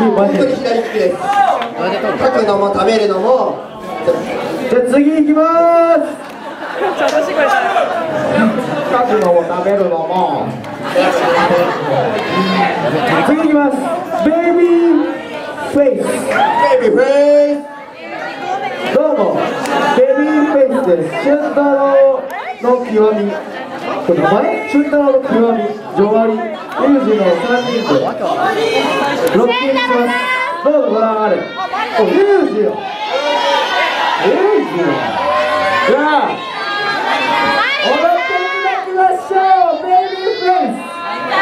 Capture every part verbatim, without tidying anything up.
本当に左利きです。書くのも食べるのも。 じゃあ次行きまーす。書くのも食べるのも。次行きます。ベイビーフェイス。 ベイビーフェイス。 どうも、ベイビーフェイスです。俊太郎の極み。これ名前？俊太郎の極み、ジョワリ、ユージのさんにんでロッキンします。どうぞご覧あれ。お、ユージよ。ユージよ。じゃあ、踊っていただきましょう。ベイビーフェイス。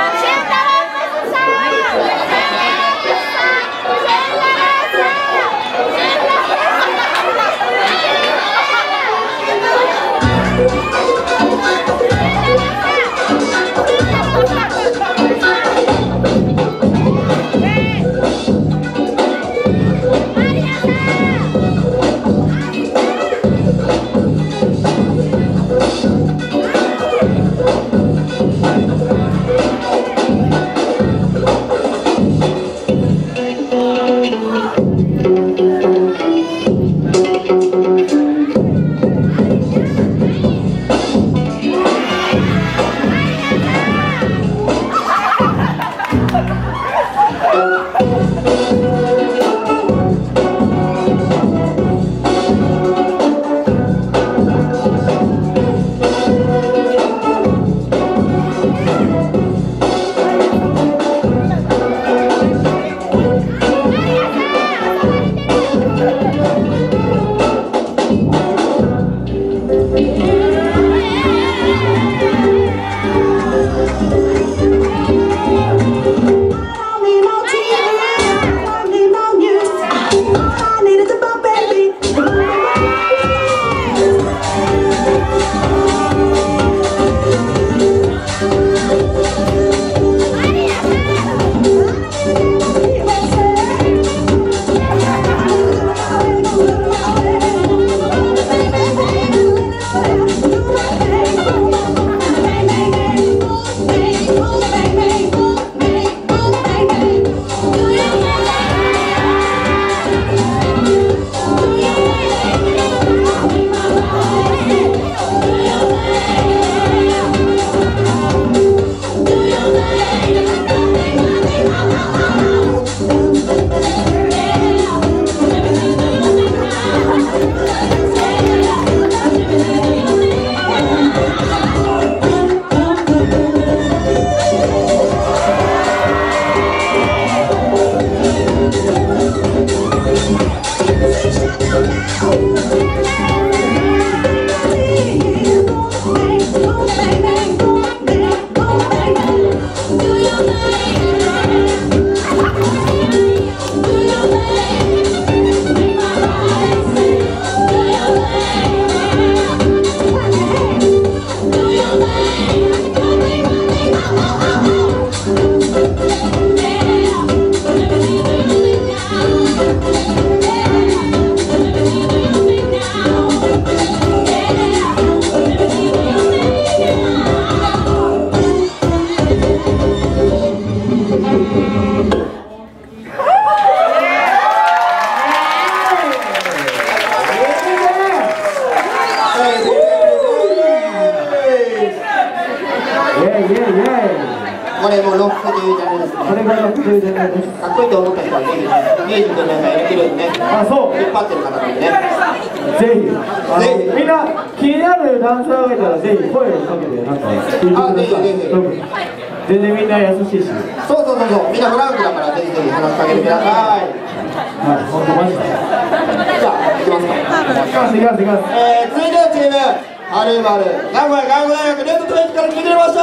これもロックというジャンルですね。 これがロックというジャンルです。 かっこいいと思った人はぜひミュージックの中に入れてるんでね。 あ、そう。 引っ張ってる方なんでね。 ぜひ。ぜひ。みんな気になるダンサーがいたらぜひ声をかけてなんか聞いてください。全然みんな優しいし。 そうそうそうそう。みんなフランクだからぜひぜひ話しかけてください。 はい、本当マジで。 じゃあ行きますか。 行きます行きます行きます。 えー、続いてのチームはるばる名古屋看護大学レッドトレンチから来てくれました。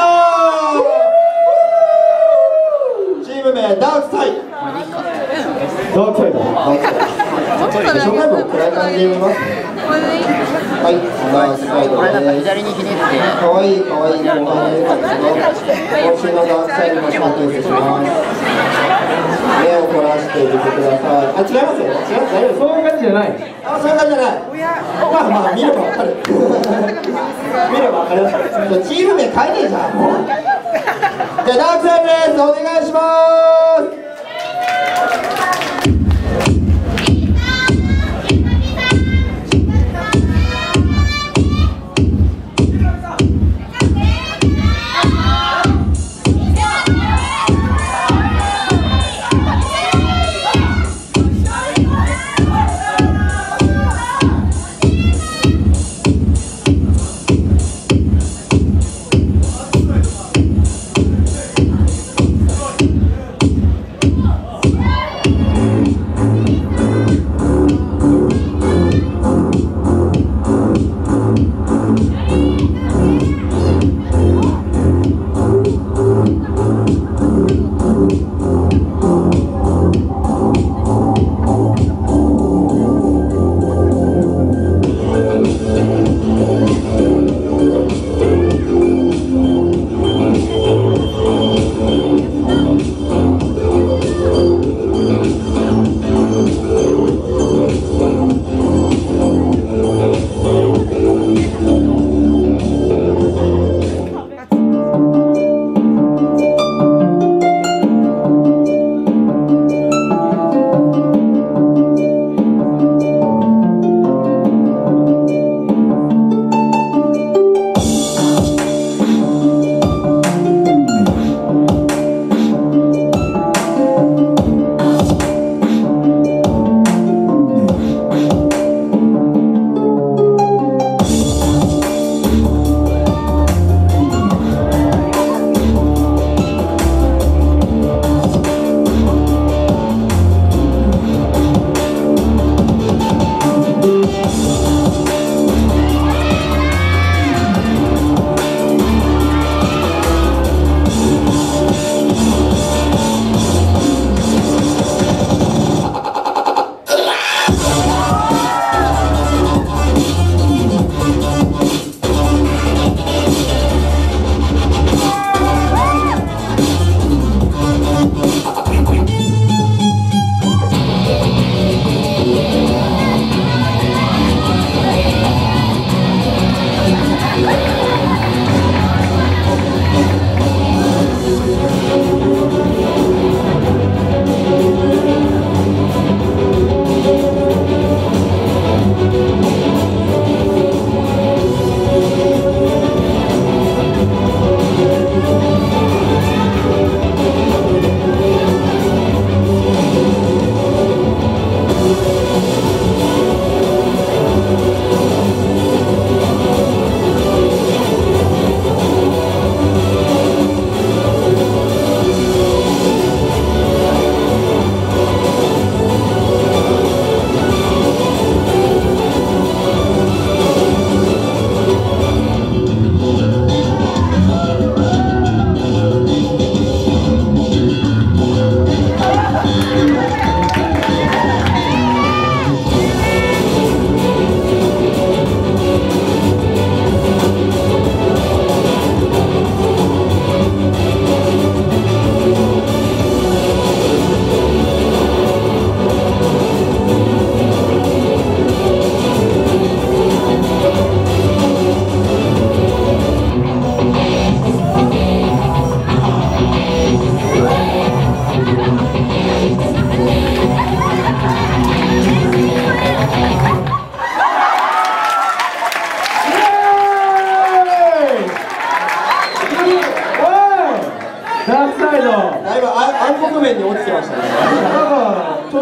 チーム名ダークサイド。 ダークサイド。 紹介文暗い感じで読みますね。はい、ダークサイドです。かわいいかわいい後輩の歌ですよ。今週のダークサイドの仕事をします。目を凝らしてみてください。あ、違いますよ。違います。大丈夫です。 そういう感じじゃない。 あ、そういう感じじゃない。まあまあ見ればわかる。見ればわかります。チーム名変えねえじゃん。じゃあダークサイドです。お願いします。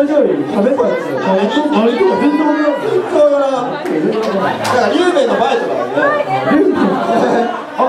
以上に喋ったんですよ。何とか全然分からない。 そうだな。だからリュウメイのバイトだからね。 リュウメイ。あ、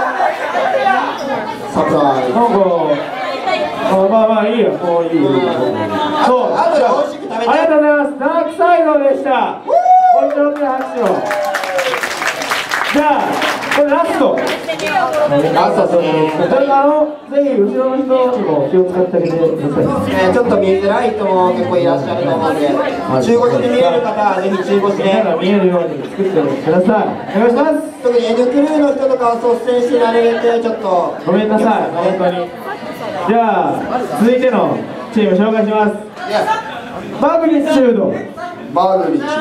サプライズ。 なんか、あ、まあまあいいよ。もういいよ。そう。 あとで美味しく食べて。 ありがとうございます。ダークサイドでした。もう一度大きな拍手を。じゃあ、これラスト。 ラストそうです。 あの、ぜひ後ろの人にも気を使ってあげてください。 えー、ちょっと見づらい人も結構いらっしゃると思うんで、中腰で見える方はぜひ中腰で見えるように作ってください。お願いします。 特に N クルーの人とかは率先してられてちょっとごめんなさい、本当に。じゃあ、続いてのチーム紹介します。マグニチュード。 マグニチュー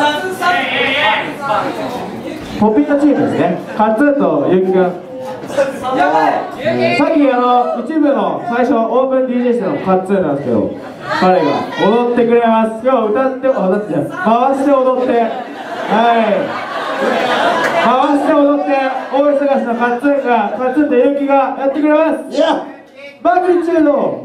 ド。ポピーのチームですね。カッツンとゆうきくん。さっきあの一部の最初オープン ディージェー してのカッツンなんですけど、彼が踊ってくれます。今日歌って踊って回して踊って、はい回して踊って大忙しのカッツンがカッツンとゆうきがやってくれます。マグニチュード。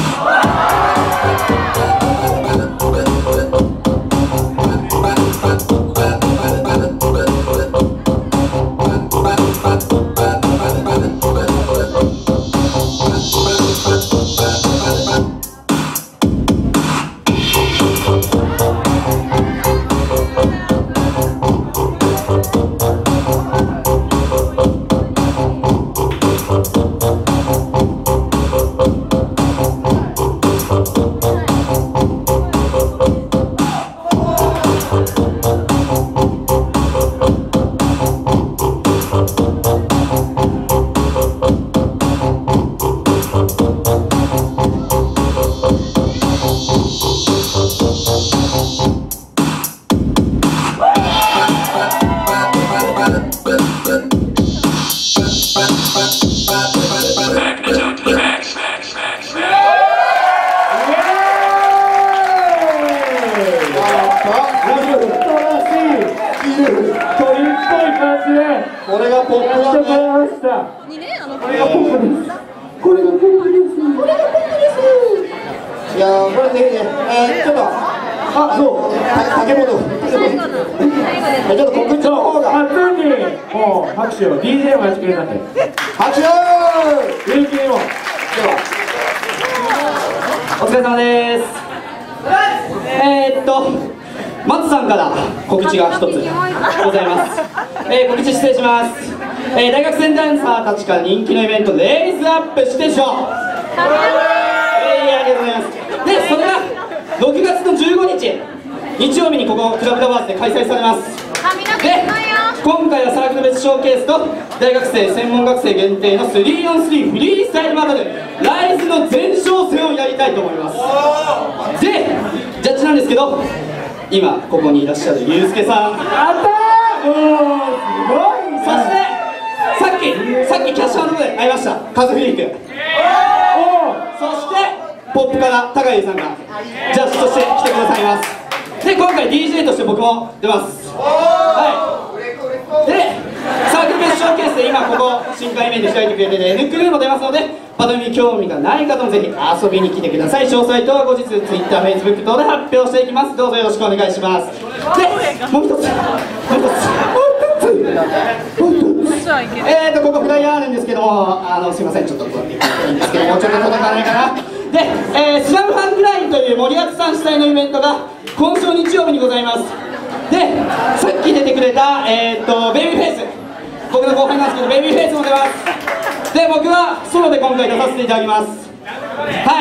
Bye. らしい鳥っぽい感じでこれがポップやってくれました。これがポップです。これがポップです。これがポップです。 いやー、これぜひね、えー、ちょっとあ、そう竹本ちょっと告知の方が初にもう拍手を ディージェー もやってくれたんで拍手有機にも。 お疲れ様です。えー、っと松さんから告知が一つございます。えー、告知失礼します。えー、大学生ダンサーたちから人気のイベントレイズアップしてしょう。えー、ありがとうございます。で、それがろくがつのじゅうごにち日曜日にここクラブラバーズで開催されます。で、今回はサークル別ショーケースと大学生専門学生限定の スリーオンスリー フリースタイルバトルライズの前哨戦をやりたいと思います。で、ジャッジなんですけど、今ここにいらっしゃるゆうすけさん、 やったー、おー、すごい。 そしてさっきさっきキャッシュアンドで会いましたカズフィリック、そしてポップから高井さんがジャッジとして来てくださいます。で、今回 ディージェー として僕も出ます。はい。で、サークル別ショーケースで今ここ新海面で開いてくれてて N クルーも出ますので、バドミン興味がない方もぜひ遊びに来てください。詳細等は後日 Twitter、Facebook 等で発表していきます。どうぞよろしくお願いします。で、もう一つもう一つもう一つえーとここフライヤーあるんですけども、あのすいません、ちょっとこうやっていいんですけども、ちょっと届かないかな。で、えー、スラムファンクラインという森脇さん主催のイベントが今週日曜日にございます。で、さっき出てくれた、えー、とベイビーフェイス、僕の後輩なんですけどベイビーフェイスも出ます。で、僕はソロで今回出させていただきます。はい。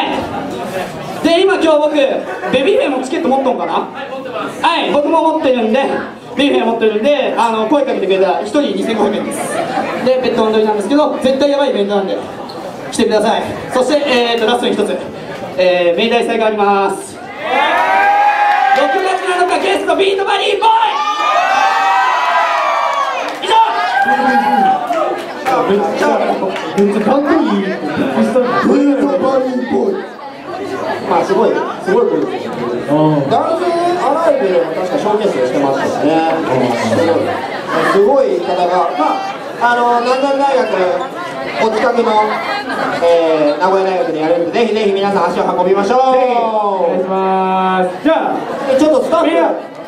で、今今日僕ベビーフェイもチケット持っとんかな。はい、僕も持ってるんで、ベビーフェイ持ってるんで、あの声かけてくれたらひとりにせんごひゃくえんです。で、ペットオンドリなんですけど、絶対やばいイベントなんで来てください。そして、えー、とラストに一つ、えー、明大祭があります。ろくがつなのかゲストビートバディーボーイ。以上。 めっちゃめっちゃかっこいい。ビートバディーボーイ。 まあすごいすごいことですよ。男性アライブでも確かショーケースしてましたね。すごい方が、まああの南山大学お近くの、えー、名古屋大学でやるんで、ぜひぜひ皆さん足を運びましょう。 お願いします。じゃあちょっとスタッフ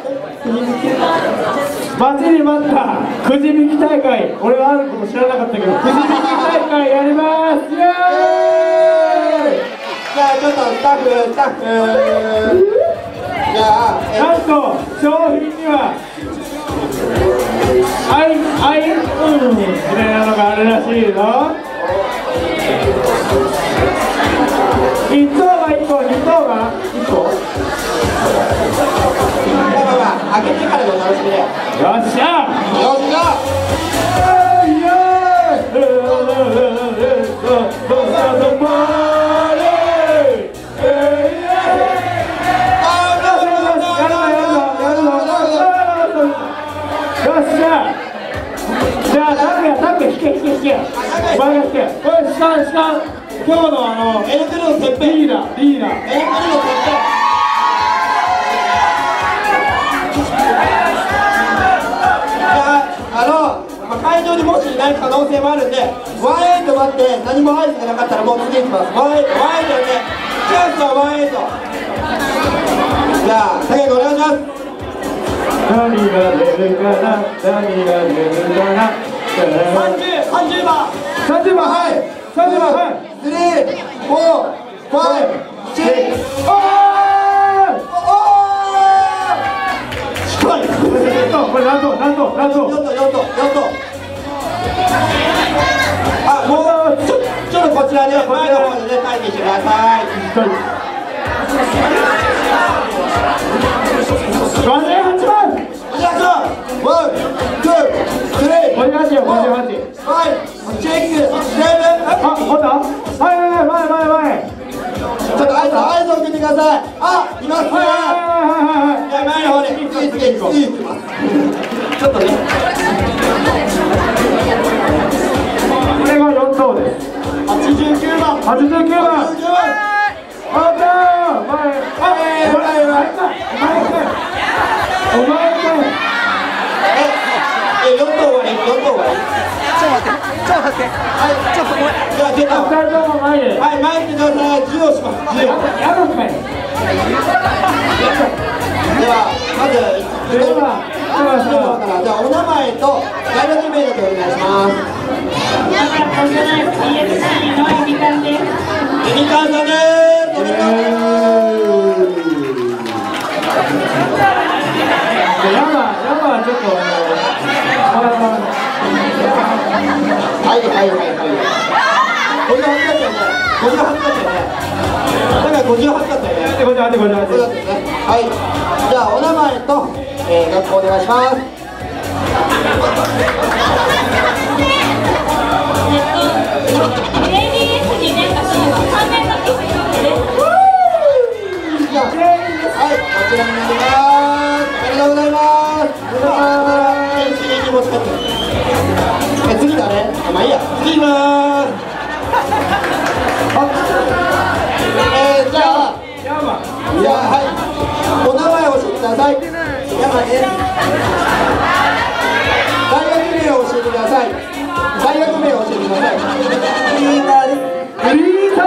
待ちに待ったくじ引き大会、俺はあること知らなかったけど、くじ引き大会やります。イエーイ。 じゃあちょっとスタッフスタッフじゃあ、えなんと商品にはアイアイうんみたいなのがあるらしいぞ。一等が一個、二等が一個。 まあまあまあ開けてからのお楽しみで。よよっしゃ。 っしゃ。 イエーイ。今日のあのエルクルのてっぺん、 リーダーリーダーエルクルのてっぺん。あの、まあ、会場にもしいない可能性もあるんで、ワンエイト待って何も合図がなかったらもう次行きます。ワンエイト、ワンエイトでチャンスはワンエイト。じゃあ、高木お願いします。 何が出るかな、何が出るかな。 さんじゅう、さんじゅうばんさんじゅうばん、はいさんじゅうばん、はいスリー、フォー、ファイブ、シックス。おーおー近い。 これ何と何と何とよんとよんとよんと。あ、もうちょちょっとこちらで前の方でね待機してください。 ごじゅうはちばん。 じゃあワン、ツー、スリー、 ごじゅうはちよ、ごじゅうはち。 ファイブ、シックス、セブン。 あ、ほんと？はいはいはい、前前前。 ちょっと合図合図を受けてください。あ、いますね。 はいはいはいはい。 じゃあ前の方で次次次行きます。ちょっとね。 これがよん等です。 はちじゅうきゅうばん。 はちじゅうきゅうばん。 はちじゅうきゅうばん。 あったー。前。あ、前前前前。 お前かい。 え、よん頭終わり、よん頭終わり。 ちょっと待って、ちょっと待って、はい、ちょっとごめん。 じゃあ、出た。 二人とも前で。 はい、前行ってください。じゅうをします。じゅう。 やろうかい。 では、まず、 では、 じゃあ、お名前と大学名だけお願いします。みかんです。みかんさんです。みかんです。 山、山はちょっと、あの、 はいはいはいはい。ごじゅうはちだったよね。ごじゅうはちだったよね。だからごじゅうはちだったよね。 ごじゅうはち、ごじゅうはち。 そうだったよね。はい。じゃあ、お名前と、えー、学校お願いします。はい、こちらになります。ありがとうございます。次に持ち帰って。え、次だね。あ、まあいいや。次いきまーす。えー、じゃあ、 山。 じゃあ、はい。お名前を教えてください。山です。大学名を教えてください。大学名を教えてください。リーダーです。 フリーター。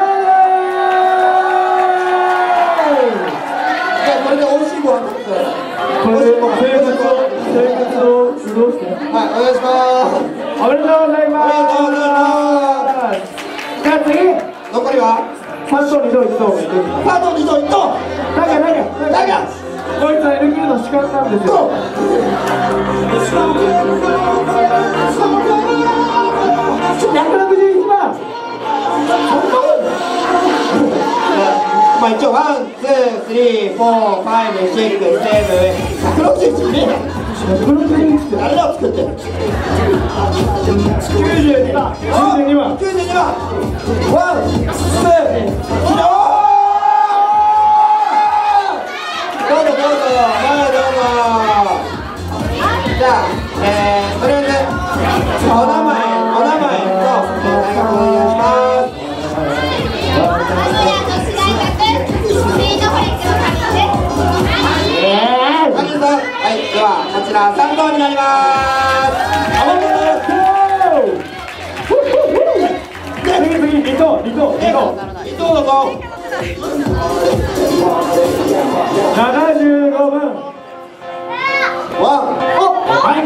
じゃあ、これで美味しいご飯食べてください。 これで生活を、生活を過ごして。 はい、お願いします。 おめでとうございます。 おめでとうございます。 じゃあ次。 残りは三頭二頭一頭。 さん頭に頭いっ頭。 だがだがだがこいつは L 級の資格なんですよ。百六十一番。 まあ一応ワン、ツー、スリー、フォー、ファイブ、シックス、セブン、百六十一名だ。 百六十一って誰だを作ってる。 九十二番。九十二番。 九十二番。ワン、ツー、スリー。どうぞどうぞ、はいどうぞ。じゃあ、えー、とりあえずお名前、お名前と大学お願いします。はい、ではこちらさん頭になります。おめでとうございます。 次次二頭二頭二頭二頭どうぞ。 七十五分。 ワン。 お、はいか。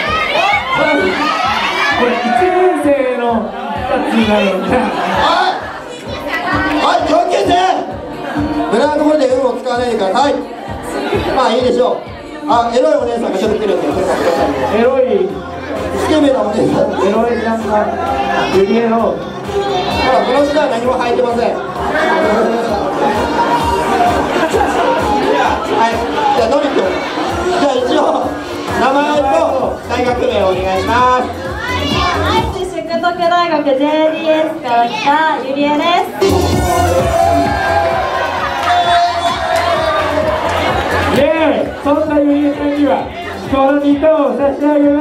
これ一年生の二つになるんだ。 はいはい、上級生無駄なところで運を使わないでください。まあいいでしょう。あ、エロいお姉さんがちょっと来てるんで、それからください。 エロいスケベなお姉さん。 エロいなんかユリエロ。 ほら、この人は何も履いてません。はい、じゃあのりくん、じゃあ一応名前と大学名をお願いします。 愛知淑徳大学 ジェイディーエス から来たゆりえです。 イエーイ。そんなゆりえさんにはこのに頭を差し上げます。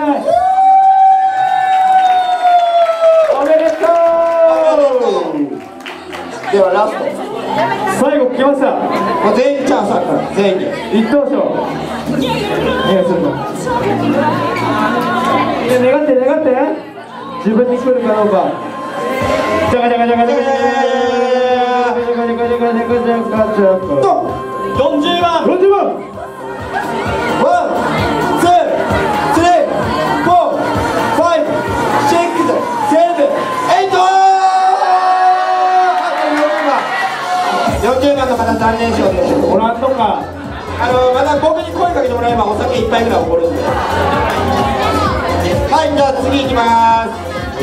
おめでとう。 ではラスト。 最後来ました。 もう全員チャンスあるから、全員で。 一等賞。お願いするの。願って願って。自分に来るかどうか。じゃがじゃがじゃがじゃがじゃがじゃがじゃがじゃがじゃがじゃがじゃが。 よんじゅうばん。 四十番。 ワン、ツー、スリー、フォー、ファイブ、シックス、セブン、エイト。よんじゅうばんの方残念賞です。 おらんとか。 あのまた僕に声かけてもらえばお酒いっぱいぐらいおごるんで。はい、じゃあ次いきまーす。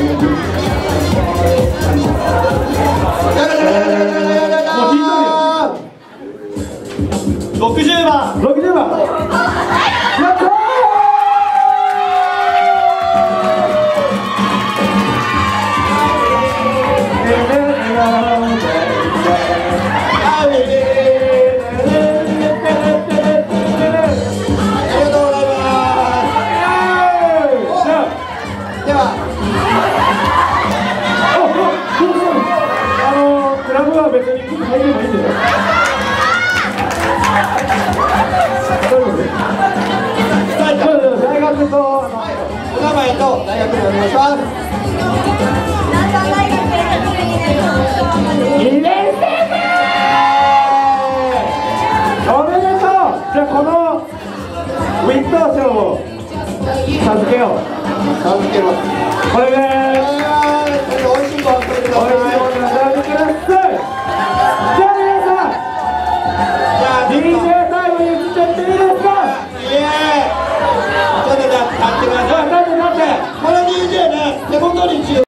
ろくじゅうばん。 六十番。やったー。別に入ればいいんですよ。大丈夫？ 前と大学にお願いします。 南山大学にねんにねん生おめでとう。じゃあこのウィンター賞を授けよう。 授けます。 これで美味しいご飯食べてください。 おいしいものを食べてください。じゃあ皆さん、じゃあ ディージェー 最後に移っちゃっていいですか。 イエーイ。ちょっとじゃあ立ってください。 待って待って。 この ディージェー ね、手元に注